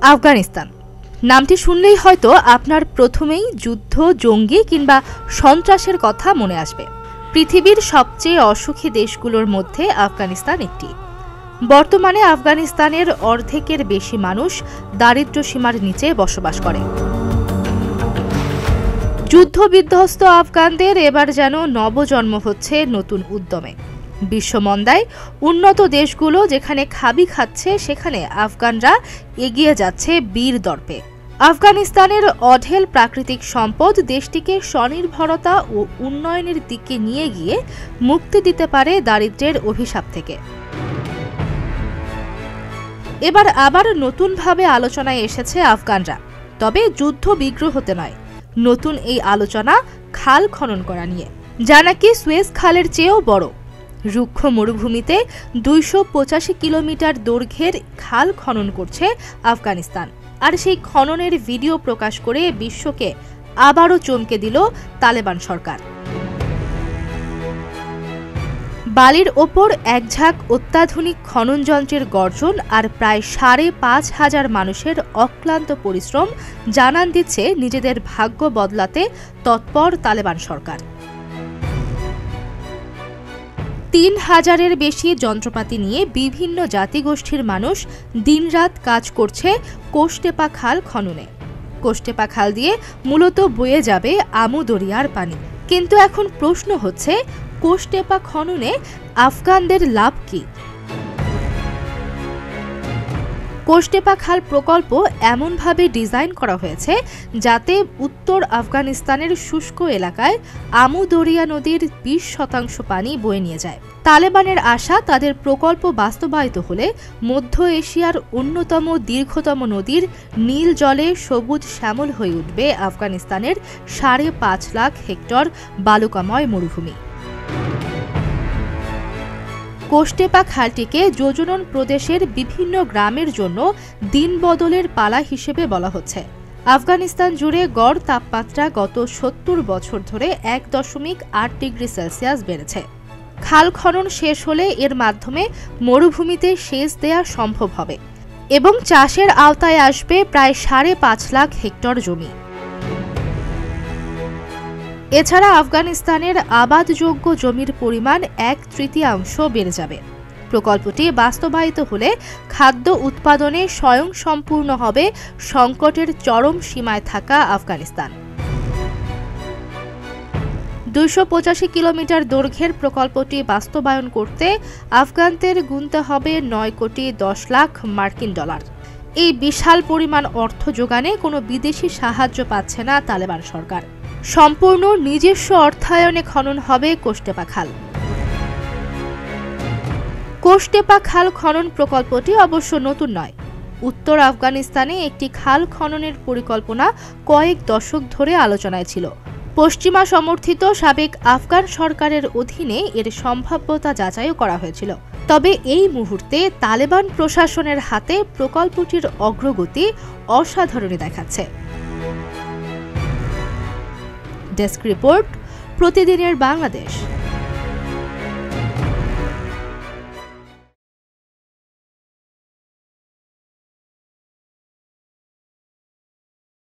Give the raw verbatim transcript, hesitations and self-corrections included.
আফগানিস্তান নামটি শুনলেই হয়তো আপনার প্রথমেই যুদ্ধ, জঙ্গি কিংবা সন্ত্রাসের কথা মনে আসবে। পৃথিবীর সবচেয়ে অসুখী দেশগুলোর মধ্যে আফগানিস্তান একটি। বর্তমানে আফগানিস্তানের অর্ধেকের বেশি মানুষ দারিদ্র্য সীমার নিচে বসবাস করে। যুদ্ধ বিধ্বস্ত আফগানদের এবার যেন নবজন্ম হচ্ছে নতুন উদ্যমে। বিশ্বমন্দায় উন্নত দেশগুলো যেখানে খাবি খাচ্ছে, সেখানে আফগানরা এগিয়ে যাচ্ছে বীর দর্পে। আফগানিস্তানের অঢেল প্রাকৃতিক সম্পদ দেশটিকে স্বনির্ভরতা ও উন্নয়নের দিকে নিয়ে গিয়ে মুক্তি দিতে পারে দারিদ্র্যের অভিশাপ থেকে। এবার আবার নতুনভাবে আলোচনায় এসেছে আফগানরা, তবে যুদ্ধ বিগ্রহতে নয়। নতুন এই আলোচনা খাল খনন করা নিয়ে, যা নাকি সুয়েজ খালের চেয়েও বড়। রুক্ষ মরুভূমিতে দুইশো পঁচাশি কিলোমিটার দৈর্ঘ্যের খাল খনন করছে আফগানিস্তান, আর সেই খননের ভিডিও প্রকাশ করে বিশ্বকে আবারও চমকে দিল তালেবান সরকার। বালির ওপর একঝাঁক অত্যাধুনিক খনন যন্ত্রের গর্জন আর প্রায় সাড়ে পাঁচ হাজার মানুষের অক্লান্ত পরিশ্রম জানান দিচ্ছে নিজেদের ভাগ্য বদলাতে তৎপর তালেবান সরকার। তিন হাজারের বেশি যন্ত্রপাতি নিয়ে বিভিন্ন জাতিগোষ্ঠীর মানুষ দিনরাত কাজ করছে কোষটেপা খাল খননে। কোষটেপা খাল দিয়ে মূলত বয়ে যাবে আমু দরিয়ার পানি। কিন্তু এখন প্রশ্ন হচ্ছে, কোষটেপা খননে আফগানদের লাভ কি? কোষটেপা খাল প্রকল্প এমনভাবে ডিজাইন করা হয়েছে যাতে উত্তর আফগানিস্তানের শুষ্ক এলাকায় আমু দরিয়া নদীর বিশ শতাংশ পানি বয়ে নিয়ে যায়। তালেবানের আশা, তাদের প্রকল্প বাস্তবায়িত হলে মধ্য এশিয়ার অন্যতম দীর্ঘতম নদীর নীল জলে সবুজ শ্যামল হয়ে উঠবে আফগানিস্তানের সাড়ে পাঁচ লাখ হেক্টর বালুকাময় মরুভূমি। কোষটেপা খালটিকে যোজনন প্রদেশের বিভিন্ন গ্রামের জন্য দিন বদলের পালা হিসেবে বলা হচ্ছে। আফগানিস্তান জুড়ে গড় তাপমাত্রা গত সত্তর বছর ধরে এক দশমিক আট ডিগ্রি সেলসিয়াস বেড়েছে। খাল খনন শেষ হলে এর মাধ্যমে মরুভূমিতে সেচ দেয়া সম্ভব হবে এবং চাষের আওতায় আসবে প্রায় সাড়ে পাঁচ লাখ হেক্টর জমি। এছাড়া আফগানিস্তানের আবাদযোগ্য জমির পরিমাণ এক তৃতীয়াংশ বেড়ে যাবে। প্রকল্পটি বাস্তবায়িত হলে খাদ্য উৎপাদনে স্বয়ংসম্পূর্ণ হবে সংকটের চরম সীমায় থাকা আফগানিস্তান। দুইশো পঁচাশি কিলোমিটার দৈর্ঘ্যের প্রকল্পটি বাস্তবায়ন করতে আফগানদের গুনতে হবে নয় কোটি দশ লাখ মার্কিন ডলার। এই বিশাল পরিমাণ অর্থ যোগানে কোনো বিদেশি সাহায্য পাচ্ছে না তালেবান সরকার। সম্পূর্ণ নিজস্ব অর্থায়নে খনন হবে কোষটেপা খাল। কোষটেপা খাল খনন প্রকল্পটি অবশ্য নতুন নয়। উত্তর আফগানিস্তানে একটি খাল খননের পরিকল্পনা কয়েক দশক ধরে আলোচনায় ছিল। পশ্চিমা সমর্থিত সাবেক আফগান সরকারের অধীনে এর সম্ভাব্যতা যাচাইও করা হয়েছিল। তবে এই মুহূর্তে তালেবান প্রশাসনের হাতে প্রকল্পটির অগ্রগতি অসাধারণই দেখাচ্ছে। ডেস্ক রিপোর্ট, প্রতিদিনের বাংলাদেশ।